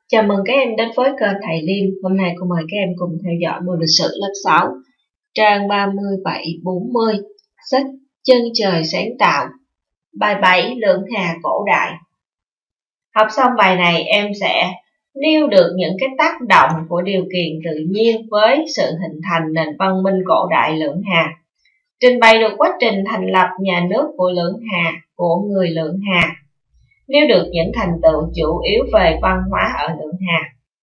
Chào mừng các em đến với kênh Thầy Liêm. Hôm nay cô mời các em cùng theo dõi môn lịch sử lớp 6, trang 37-40, sách Chân trời sáng tạo, bài 7 Lượng Hà cổ đại. Học xong bài này em sẽ nêu được những cái tác động của điều kiện tự nhiên với sự hình thành nền văn minh cổ đại Lượng Hà. Trình bày được quá trình thành lập nhà nước của Lượng Hà, của người Lượng Hà. Nêu được những thành tựu chủ yếu về văn hóa ở Lượng Hà.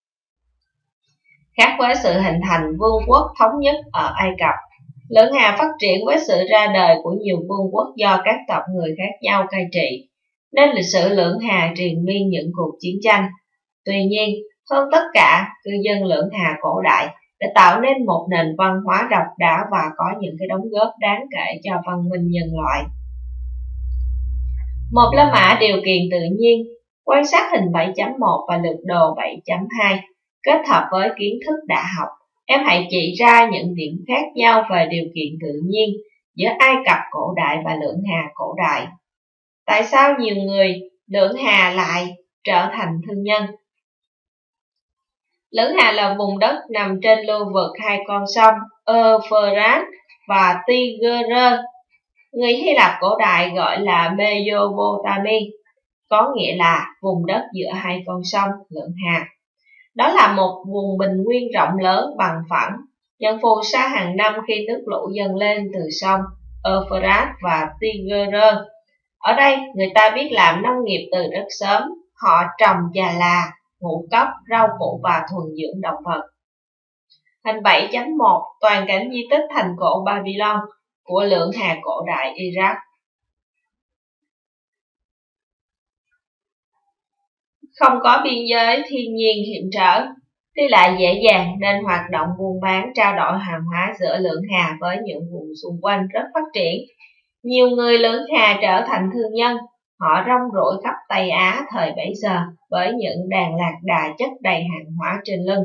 Khác với sự hình thành vương quốc thống nhất ở Ai Cập, Lượng Hà phát triển với sự ra đời của nhiều vương quốc do các tộc người khác nhau cai trị, nên lịch sử Lượng Hà triền miên những cuộc chiến tranh. Tuy nhiên, hơn tất cả, cư dân Lượng Hà cổ đại đã tạo nên một nền văn hóa độc đáo và có những cái đóng góp đáng kể cho văn minh nhân loại. Một La Mã điều kiện tự nhiên, quan sát hình 7.1 và lược đồ 7.2. Kết hợp với kiến thức đã học, em hãy chỉ ra những điểm khác nhau về điều kiện tự nhiên giữa Ai Cập cổ đại và Lượng Hà cổ đại. Tại sao nhiều người Lượng Hà lại trở thành thương nhân? Lượng Hà là vùng đất nằm trên lưu vực hai con sông Euphrates và Tigris. Người Hy Lạp cổ đại gọi là Mesopotamia, có nghĩa là vùng đất giữa hai con sông Lượng Hà. Đó là một vùng bình nguyên rộng lớn bằng phẳng, nhận phù sa hàng năm khi nước lũ dâng lên từ sông Euphrates và Tigris. Ở đây, người ta biết làm nông nghiệp từ rất sớm. Họ trồng già là, ngũ cốc, rau củ và thuần dưỡng động vật. Hình 7.1 toàn cảnh di tích thành cổ Babylon của Lượng Hà cổ đại Iraq. Không có biên giới thiên nhiên hiểm trở, đi lại dễ dàng nên hoạt động buôn bán trao đổi hàng hóa giữa Lượng Hà với những vùng xung quanh rất phát triển. Nhiều người Lượng Hà trở thành thương nhân, họ rong ruổi khắp Tây Á thời bấy giờ với những đàn lạc đà chất đầy hàng hóa trên lưng.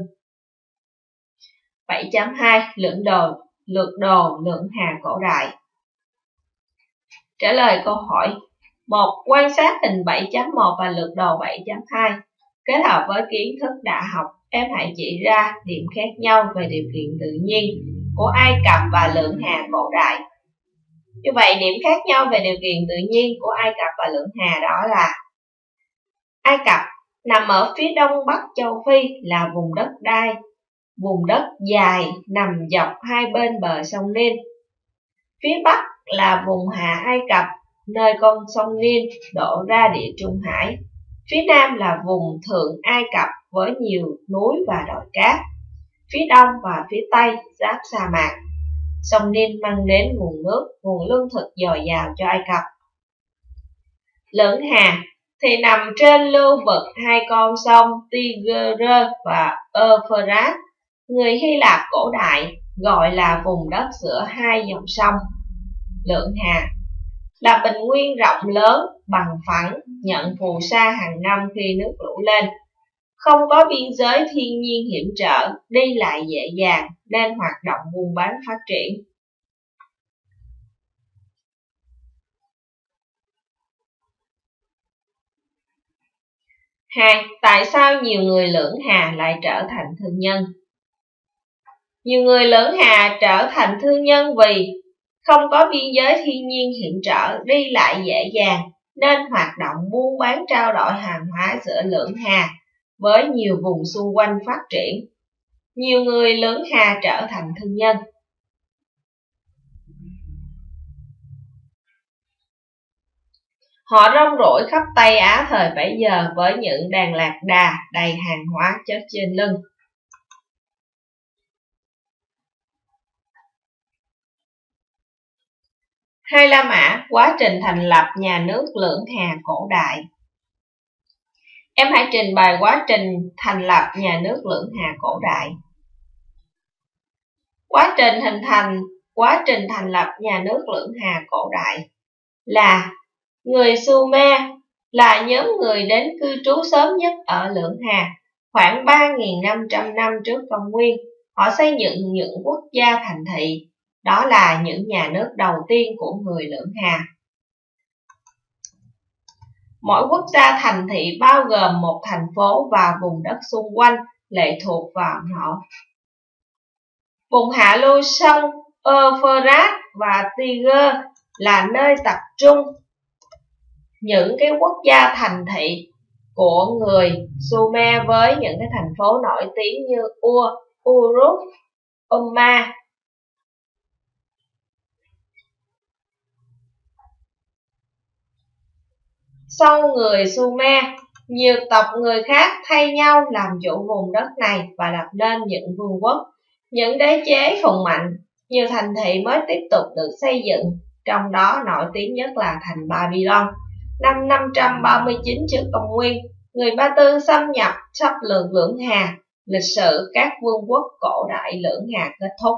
7.2 Lược đồ Lượng Hà cổ đại. Trả lời câu hỏi 1. Quan sát hình 7.1 và lược đồ 7.2. Kết hợp với kiến thức đã học, em hãy chỉ ra điểm khác nhau về điều kiện tự nhiên của Ai Cập và Lượng Hà cổ đại. Như vậy, điểm khác nhau về điều kiện tự nhiên của Ai Cập và Lượng Hà đó là: Ai Cập nằm ở phía đông bắc châu Phi, là vùng đất dài nằm dọc hai bên bờ sông Nin. Phía bắc là vùng Hạ Ai Cập, nơi con sông Nin đổ ra Địa Trung Hải. Phía nam là vùng Thượng Ai Cập với nhiều núi và đồi cát. Phía đông và phía tây giáp sa mạc. Sông Nin mang đến nguồn nước, nguồn lương thực dồi dào cho Ai Cập. Lượng Hà thì nằm trên lưu vực hai con sông Tigris và Euphrates. Người Hy Lạp cổ đại gọi là vùng đất giữa hai dòng sông. Lượng Hà là bình nguyên rộng lớn, bằng phẳng, nhận phù sa hàng năm khi nước lũ lên. Không có biên giới thiên nhiên hiểm trở, đi lại dễ dàng nên hoạt động buôn bán phát triển. Hai, tại sao nhiều người Lượng Hà lại trở thành thương nhân? Nhiều người Lượng Hà trở thành thương nhân vì không có biên giới thiên nhiên hiểm trở, đi lại dễ dàng nên hoạt động buôn bán trao đổi hàng hóa giữa Lượng Hà với nhiều vùng xung quanh phát triển. Nhiều người Lượng Hà trở thành thương nhân. Họ rong ruổi khắp Tây Á thời bấy giờ với những đàn lạc đà đầy hàng hóa chất trên lưng. Hai La Mã, quá trình thành lập nhà nước Lượng Hà cổ đại. Em hãy trình bày quá trình thành lập nhà nước Lượng Hà cổ đại. Quá trình thành lập nhà nước Lượng Hà cổ đại là: người Sumer là nhóm người đến cư trú sớm nhất ở Lượng Hà, khoảng 3.500 năm trước công nguyên. Họ xây dựng những quốc gia thành thị, đó là những nhà nước đầu tiên của người Lượng Hà. Mỗi quốc gia thành thị bao gồm một thành phố và vùng đất xung quanh lệ thuộc vào nó. Vùng hạ lưu sông Euphrates và Tigris là nơi tập trung những cái quốc gia thành thị của người Sumer với những cái thành phố nổi tiếng như Ur, Uruk, Umma. Sau người Sumer, nhiều tộc người khác thay nhau làm chủ vùng đất này và lập nên những vương quốc, những đế chế hùng mạnh. Nhiều thành thị mới tiếp tục được xây dựng, trong đó nổi tiếng nhất là thành Babylon. Năm 539 trước công nguyên, người Ba Tư xâm nhập xâm lược Lưỡng Hà. Lịch sử các vương quốc cổ đại Lưỡng Hà kết thúc.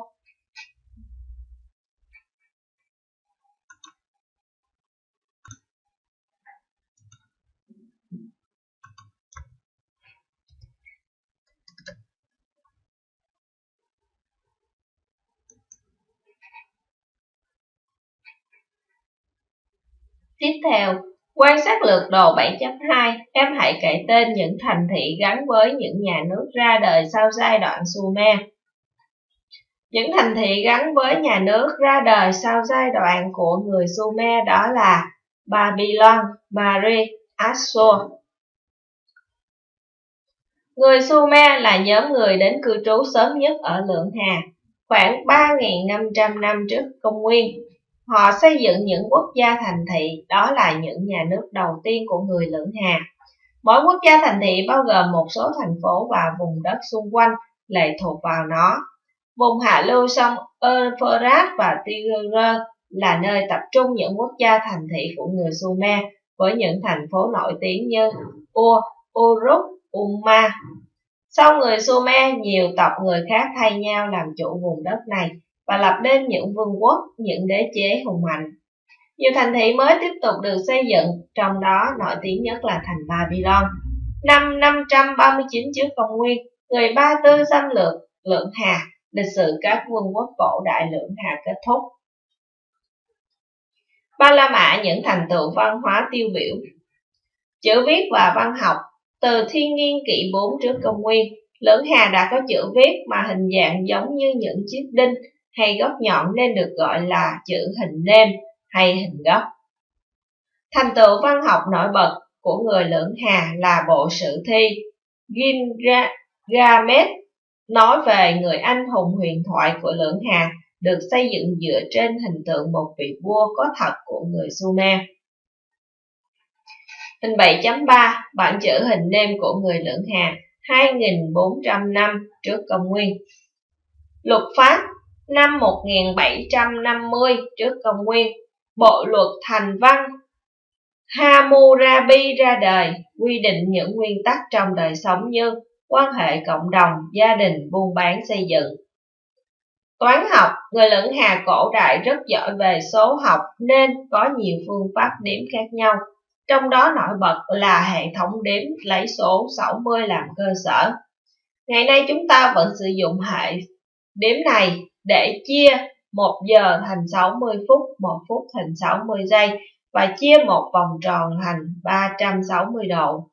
Tiếp theo, quan sát lược đồ 7.2, em hãy kể tên những thành thị gắn với những nhà nước ra đời sau giai đoạn Sumer. Những thành thị gắn với nhà nước ra đời sau giai đoạn của người Sumer đó là Babylon, Mari, Assur. Người Sumer là nhóm người đến cư trú sớm nhất ở Lưỡng Hà, khoảng 3.500 năm trước công nguyên. Họ xây dựng những quốc gia thành thị, đó là những nhà nước đầu tiên của người Lưỡng Hà. Mỗi quốc gia thành thị bao gồm một số thành phố và vùng đất xung quanh lệ thuộc vào nó. Vùng hạ lưu sông Euphrates và Tigris là nơi tập trung những quốc gia thành thị của người Sumer với những thành phố nổi tiếng như Ur, Uruk, Umma. Sau người Sumer, nhiều tộc người khác thay nhau làm chủ vùng đất này và lập nên những vương quốc, những đế chế hùng mạnh. Nhiều thành thị mới tiếp tục được xây dựng, trong đó nổi tiếng nhất là thành Babylon. Năm 539 trước công nguyên, người Ba Tư xâm lược Lưỡng Hà. Lịch sử các vương quốc cổ đại Lưỡng Hà kết thúc. Ba La Mã, những thành tựu văn hóa tiêu biểu. Chữ viết và văn học. Từ thiên niên kỷ 4 trước công nguyên, Lưỡng Hà đã có chữ viết mà hình dạng giống như những chiếc đinh hay góc nhọn nên được gọi là chữ hình nêm hay hình góc. Thành tựu văn học nổi bật của người Lưỡng Hà là bộ sử thi Gilgamesh, nói về người anh hùng huyền thoại của Lưỡng Hà, được xây dựng dựa trên hình tượng một vị vua có thật của người Sumer. Hình 7.3, bản chữ hình nêm của người Lưỡng Hà 2.400 năm trước công nguyên. Luật pháp năm 1750 trước công nguyên, bộ luật thành văn Hammurabi ra đời, quy định những nguyên tắc trong đời sống như quan hệ cộng đồng, gia đình, buôn bán, xây dựng. Toán học, người Lưỡng Hà cổ đại rất giỏi về số học nên có nhiều phương pháp đếm khác nhau. Trong đó nổi bật là hệ thống đếm lấy số 60 làm cơ sở. Ngày nay chúng ta vẫn sử dụng hệ đếm này để chia 1 giờ thành 60 phút, 1 phút thành 60 giây và chia một vòng tròn thành 360 độ.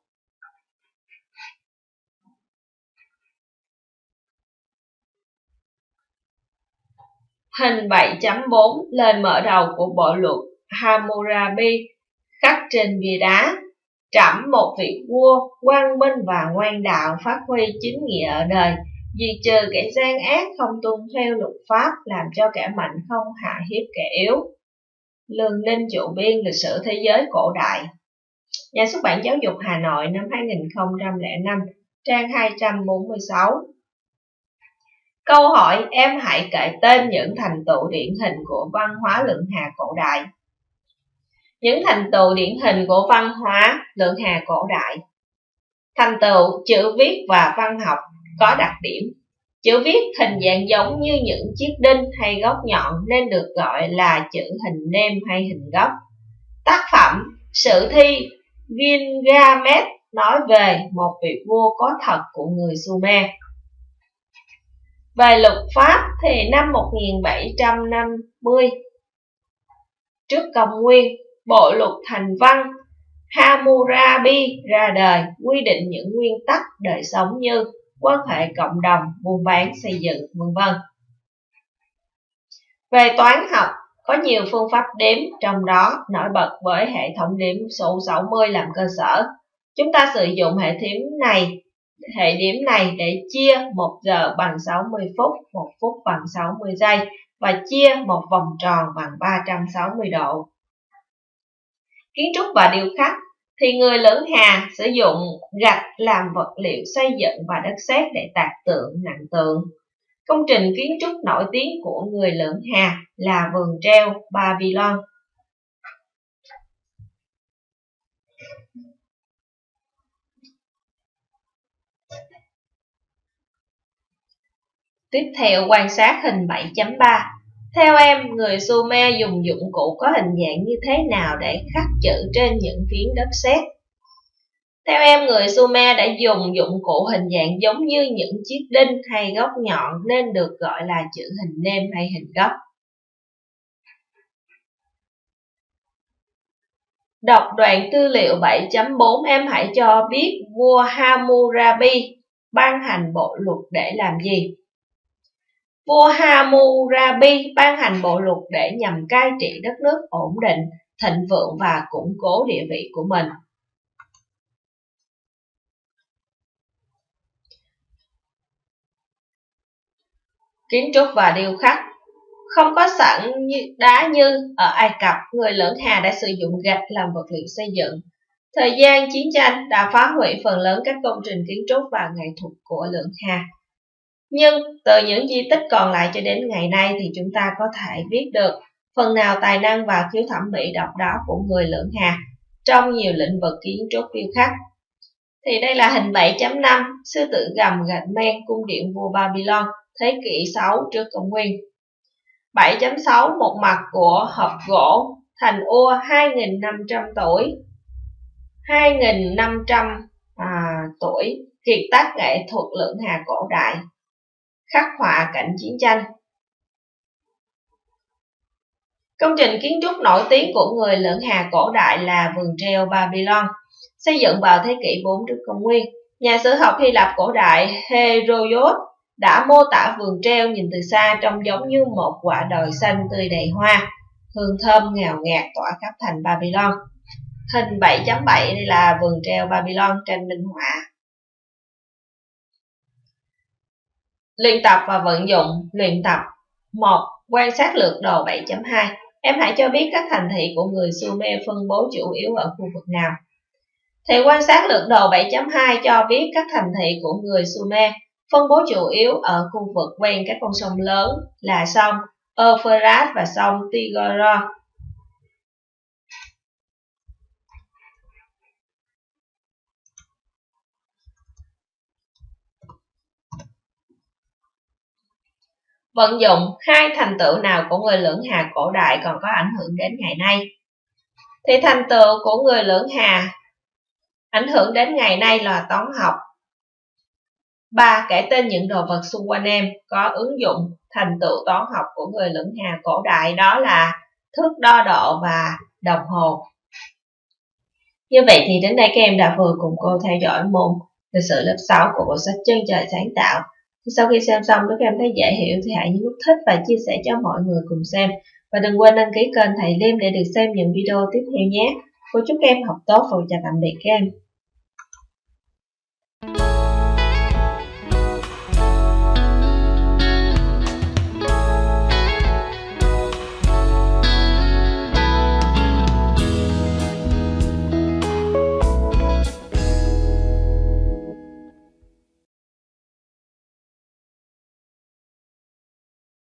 Hình 7.4, lời mở đầu của bộ luật Hammurabi khắc trên bia đá. Trẫm một vị vua, quang minh và ngoan đạo, phát huy chính nghĩa ở đời, diệt trừ kẻ gian ác, không tuân theo luật pháp, làm cho kẻ mạnh không hạ hiếp kẻ yếu. Lương Ninh chủ biên lịch sử thế giới cổ đại. Nhà xuất bản Giáo dục Hà Nội năm 2005, trang 246. Câu hỏi, em hãy kể tên những thành tựu điển hình của văn hóa Lưỡng Hà cổ đại. Những thành tựu điển hình của văn hóa Lưỡng Hà cổ đại. Thành tựu chữ viết và văn học có đặc điểm. Chữ viết hình dạng giống như những chiếc đinh hay góc nhọn nên được gọi là chữ hình nêm hay hình góc. Tác phẩm sử thi Gilgamesh nói về một vị vua có thật của người Sumer. Về luật pháp thì năm 1750 trước công nguyên, bộ luật thành văn Hammurabi ra đời, quy định những nguyên tắc đời sống như quan hệ cộng đồng, buôn bán, xây dựng, v.v. Về toán học, có nhiều phương pháp đếm, trong đó nổi bật với hệ thống đếm số 60 làm cơ sở. Chúng ta sử dụng hệ đếm này để chia 1 giờ bằng 60 phút, 1 phút bằng 60 giây và chia một vòng tròn bằng 360 độ. Kiến trúc và điêu khắc thì người Lưỡng Hà sử dụng gạch làm vật liệu xây dựng và đất sét để tạc tượng, nặng tượng. Công trình kiến trúc nổi tiếng của người Lưỡng Hà là vườn treo Babylon. Tiếp theo quan sát hình 7.3. Theo em, người Sumer dùng dụng cụ có hình dạng như thế nào để khắc chữ trên những phiến đất sét? Theo em, người Sumer đã dùng dụng cụ hình dạng giống như những chiếc đinh hay góc nhọn nên được gọi là chữ hình nêm hay hình góc. Đọc đoạn tư liệu 7.4, em hãy cho biết vua Hammurabi ban hành bộ luật để làm gì? Vua Hammurabi ban hành bộ luật để nhằm cai trị đất nước ổn định, thịnh vượng và củng cố địa vị của mình. Kiến trúc và điêu khắc không có sẵn đá như ở Ai Cập, người Lưỡng Hà đã sử dụng gạch làm vật liệu xây dựng. Thời gian chiến tranh đã phá hủy phần lớn các công trình kiến trúc và nghệ thuật của Lưỡng Hà. Nhưng từ những di tích còn lại cho đến ngày nay thì chúng ta có thể biết được phần nào tài năng và khiếu thẩm mỹ độc đáo của người Lưỡng Hà trong nhiều lĩnh vực kiến trúc điêu khắc. Thì đây là hình 7.5, sư tử gầm gạch men cung điện vua Babylon, thế kỷ 6 trước công nguyên. 7.6, một mặt của hộp gỗ thành Ur 2.500 tuổi. 2.500 tuổi, kiệt tác nghệ thuật Lưỡng Hà cổ đại, khắc họa cảnh chiến tranh. Công trình kiến trúc nổi tiếng của người Lưỡng Hà cổ đại là vườn treo Babylon, xây dựng vào thế kỷ 4 trước công nguyên. Nhà sử học Hy Lạp cổ đại Herodotus đã mô tả vườn treo nhìn từ xa trông giống như một quả đồi xanh tươi đầy hoa, hương thơm ngào ngạt tỏa khắp thành Babylon. Hình 7.7, đây là vườn treo Babylon, tranh minh họa. Luyện tập và vận dụng. Luyện tập 1. Quan sát lược đồ 7.2. Em hãy cho biết các thành thị của người Sumer phân bố chủ yếu ở khu vực nào? Thì quan sát lược đồ 7.2 cho biết các thành thị của người Sumer phân bố chủ yếu ở khu vực ven các con sông lớn là sông Euphrates và sông Tigris. Vận dụng. Hai thành tựu nào của người Lưỡng Hà cổ đại còn có ảnh hưởng đến ngày nay? Thì thành tựu của người Lưỡng Hà ảnh hưởng đến ngày nay là toán học. 3. Kể tên những đồ vật xung quanh em có ứng dụng thành tựu toán học của người Lưỡng Hà cổ đại, đó là thước đo độ và đồng hồ. Như vậy thì đến đây các em đã vừa cùng cô theo dõi môn lịch sử lớp 6 của bộ sách Chân Trời Sáng Tạo. Thì sau khi xem xong nếu các em thấy dễ hiểu thì hãy nhấn nút thích và chia sẻ cho mọi người cùng xem. Và đừng quên đăng ký kênh Thầy Liêm để được xem những video tiếp theo nhé. Cô chúc các em học tốt và chào tạm biệt các em.